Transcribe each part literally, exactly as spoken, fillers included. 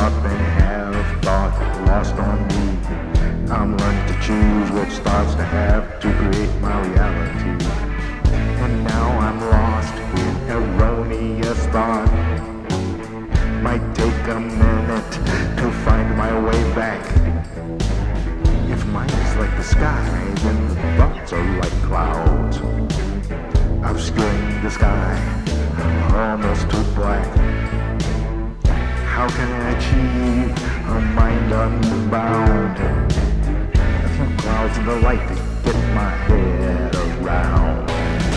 up and have thought lost on me. I'm learning to choose which thoughts to have to create my reality. And now I'm lost in erroneous thought. Might take a minute to find my way back. If mind is like the sky, then the thoughts are like clouds, obscuring the sky, almost to black. How can I achieve a mind unbound? A few clouds in the light to get my head around.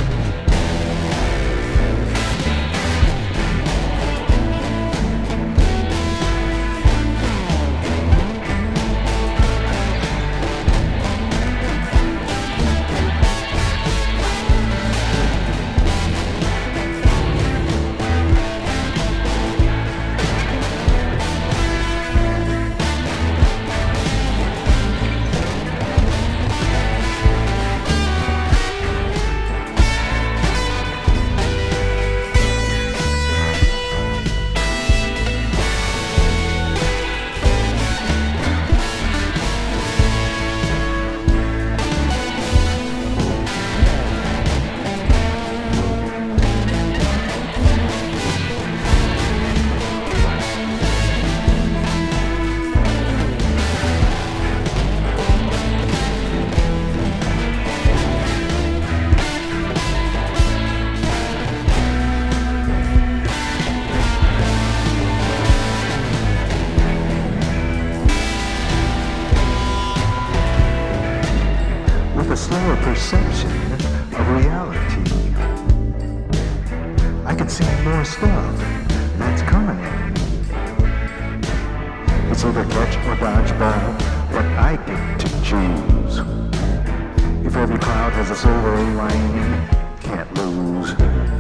A slower perception of reality, I can see more stuff that's coming in. It's either catch or dodge ball, but I get to choose. If every cloud has a silver lining, can't lose.